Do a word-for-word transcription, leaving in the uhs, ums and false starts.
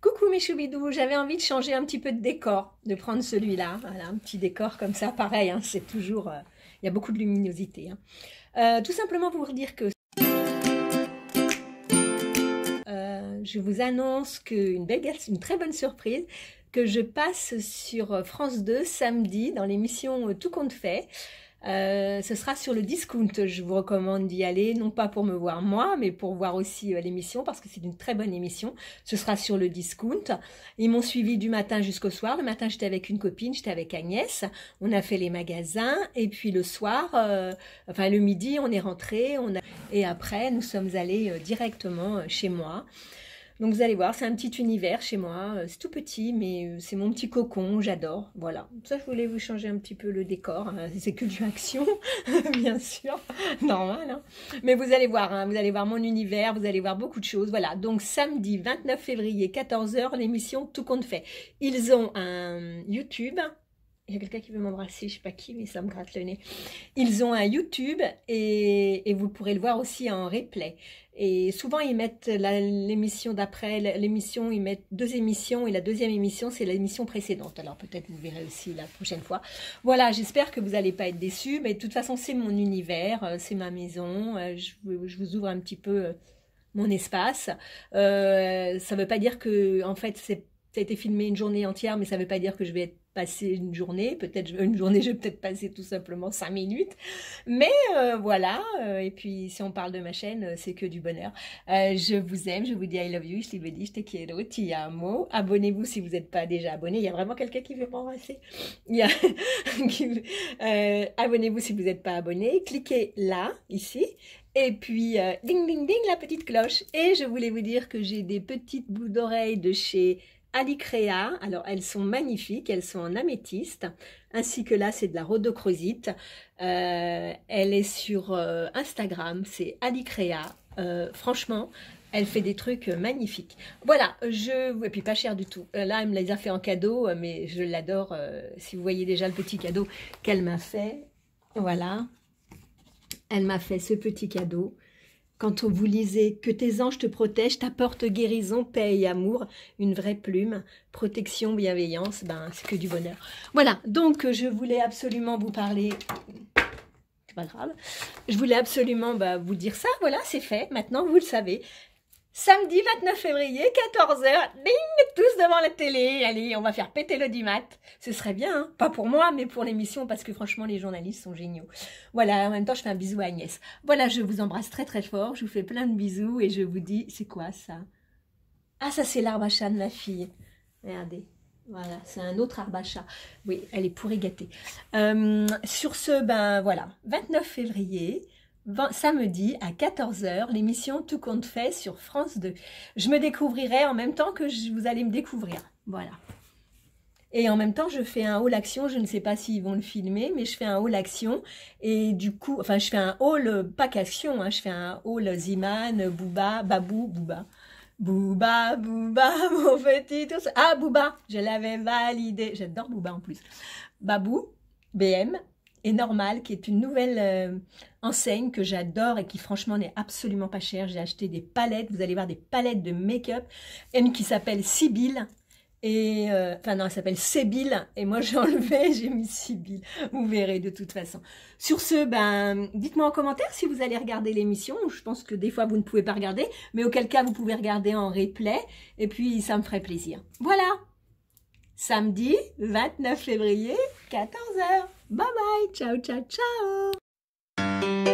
Coucou mes choubidous, j'avais envie de changer un petit peu de décor, de prendre celui-là, voilà, un petit décor comme ça, pareil, hein, c'est toujours, euh, il y a beaucoup de luminosité. Hein. Euh, tout simplement pour vous dire que euh, je vous annonce qu'une belle, une très bonne surprise, que je passe sur France deux samedi dans l'émission Tout compte fait. Euh, ce sera sur le discount, je vous recommande d'y aller, non pas pour me voir moi, mais pour voir aussi euh, l'émission, parce que c'est une très bonne émission. Ce sera sur le discount. Ils m'ont suivi du matin jusqu'au soir. Le matin, j'étais avec une copine, j'étais avec Agnès. On a fait les magasins, et puis le soir, euh, enfin le midi, on est rentré, on a... et après, nous sommes allés euh, directement euh, chez moi. Donc vous allez voir, c'est un petit univers chez moi, c'est tout petit, mais c'est mon petit cocon, j'adore, voilà. Ça, je voulais vous changer un petit peu le décor, hein. C'est que du action, bien sûr, normal, hein. Mais vous allez voir, hein, vous allez voir mon univers, vous allez voir beaucoup de choses, voilà. Donc samedi vingt-neuf février, quatorze heures, l'émission Tout compte fait. Ils ont un YouTube. Il y a quelqu'un qui veut m'embrasser, je ne sais pas qui, mais ça me gratte le nez. Ils ont un YouTube et, et vous pourrez le voir aussi en replay. Et souvent, ils mettent l'émission d'après, l'émission, ils mettent deux émissions et la deuxième émission, c'est l'émission précédente. Alors peut-être vous verrez aussi la prochaine fois. Voilà, j'espère que vous n'allez pas être déçus, mais de toute façon, c'est mon univers, c'est ma maison. Je, je vous ouvre un petit peu mon espace. Euh, ça ne veut pas dire que, en fait, c'est ça a été filmé une journée entière, mais ça ne veut pas dire que je vais être passer une journée. Peut-être une journée, je vais peut-être passer tout simplement cinq minutes. Mais euh, voilà. Euh, et puis, si on parle de ma chaîne, c'est que du bonheur. Euh, je vous aime, je vous dis I love you, je te dis, je te quiero, ti amo. Abonnez-vous si vous n'êtes pas déjà abonné. Il y a vraiment quelqu'un qui veut m'embrasser. Il y a... euh, Abonnez-vous si vous n'êtes pas abonné. Cliquez là, ici. Et puis, euh, ding, ding, ding, la petite cloche. Et je voulais vous dire que j'ai des petites boucles d'oreilles de chez Alicrea. Alors, elles sont magnifiques, elles sont en améthyste, ainsi que là, c'est de la rhodochrosite. Euh, elle est sur euh, Instagram, c'est Alicrea. Euh, franchement, elle fait des trucs magnifiques. Voilà, je... et puis pas cher du tout. Là, elle me les a fait en cadeau, mais je l'adore. Euh, si vous voyez déjà le petit cadeau qu'elle m'a fait, voilà. Elle m'a fait ce petit cadeau. Quand vous lisez « Que tes anges te protègent, t'apportent guérison, paix et amour », une vraie plume, protection, bienveillance, ben c'est que du bonheur. Voilà, donc je voulais absolument vous parler, c'est pas grave, je voulais absolument bah, vous dire ça, voilà, c'est fait, maintenant vous le savez. Samedi vingt-neuf février, quatorze heures, ding, tous devant la télé, allez, on va faire péter l'audimat. Ce serait bien, hein, pas pour moi, mais pour l'émission, parce que franchement, les journalistes sont géniaux. Voilà, en même temps, je fais un bisou à Agnès. Voilà, je vous embrasse très très fort, je vous fais plein de bisous, et je vous dis, c'est quoi ça? Ah, ça c'est l'arbre à chat de ma fille. Regardez, voilà, c'est un autre arbre à chat. Oui, elle est pourrie gâtée. Euh, sur ce, ben voilà, vingt-neuf février... samedi à quatorze heures, l'émission Tout compte fait sur France deux. Je me découvrirai en même temps que je, vous allez me découvrir. Voilà. Et en même temps, je fais un haul action. Je ne sais pas s'ils vont le filmer, mais je fais un haul action. Et du coup, enfin, je fais un haul, pas qu'action, hein, je fais un haul Ziman, Booba, Babou, Booba. Booba, Booba, mon petit ours. Ah, Booba, je l'avais validé. J'adore Booba en plus. Babou, B M. Et Normal, qui est une nouvelle euh, enseigne que j'adore et qui franchement n'est absolument pas chère. J'ai acheté des palettes, vous allez voir des palettes de make-up, une qui s'appelle Sibylle, et euh, enfin non, elle s'appelle Sébille, et moi j'ai enlevé, j'ai mis Sibylle, vous verrez de toute façon. Sur ce, ben, dites-moi en commentaire si vous allez regarder l'émission, je pense que des fois vous ne pouvez pas regarder, mais auquel cas vous pouvez regarder en replay, et puis ça me ferait plaisir. Voilà, samedi vingt-neuf février, quatorze heures. Bye bye, ciao, ciao, ciao.